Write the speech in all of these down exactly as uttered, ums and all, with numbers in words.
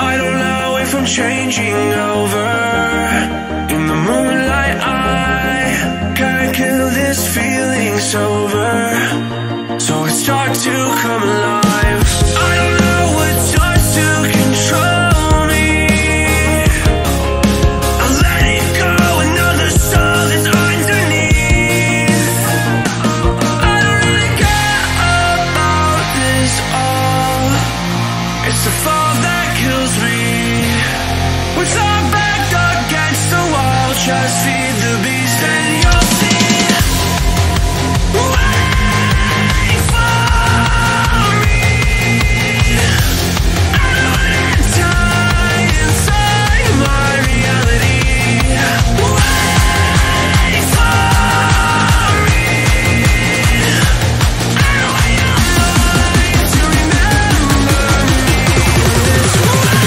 I don't know if I'm changing over. In the moonlight I can't kill this feeling sober, so it starts to come alive. I don't know what starts to control me. I let it go, another soul is underneath. I don't really care about this all. It's the fall that kills me. With our back against the wall, just feed the beast and you'll see. Wait for me. I don't have time inside my reality. Wait for me. I don't want your mind to remember me this way.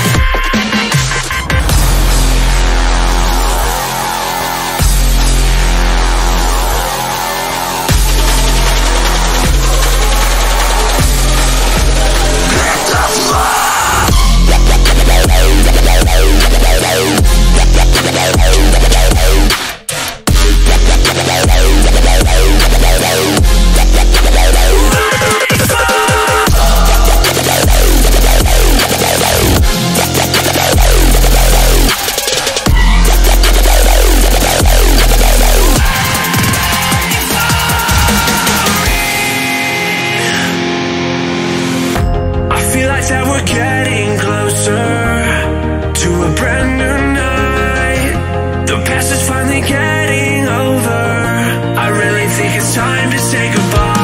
That we're getting closer to a brand new night. The past is finally getting over. I really think it's time to say goodbye.